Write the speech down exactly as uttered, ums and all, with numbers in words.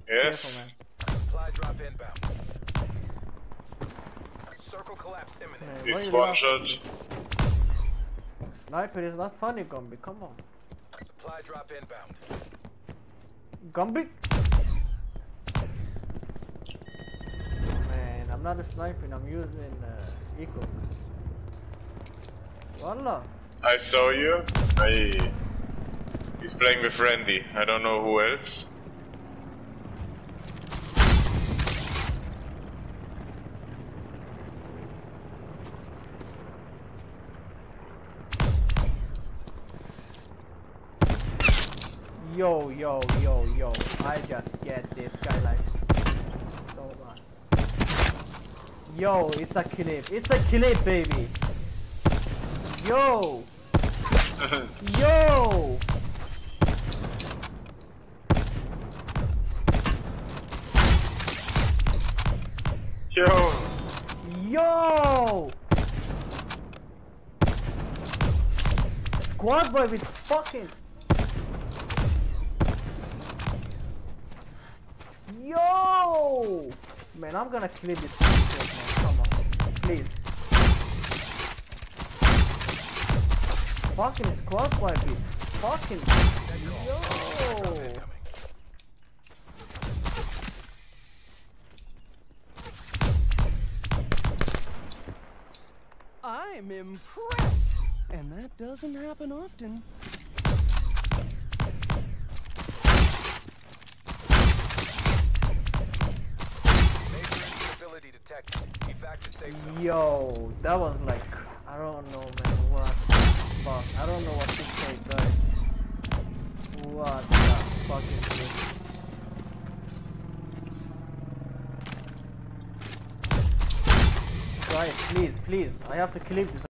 Yes. Supply drop inbound. Circle collapse imminent. Man, It's why you one laughing? shot. Sniper is not funny, Gumby. Come on. Supply drop inbound. Gumby? Man, I'm not a sniping. I'm using uh, Eco. Wallah. I saw you. I... He's playing with Randy. I don't know who else. Yo, yo, yo, yo. I just get this guy like so much. Yo, it's a clip. It's a clip, baby. Yo. Yo. Yo! Yo. Squad boy with fucking. Yo! Man, I'm gonna clip this shit, man. Come on. Please. Fucking squad boy with fucking. Yo! I'm impressed! And that doesn't happen often. Yo, that was like, I don't know, man. What the fuck? I don't know what to say, guys. What the fuck is this? Guys, please, please, I have to clip this.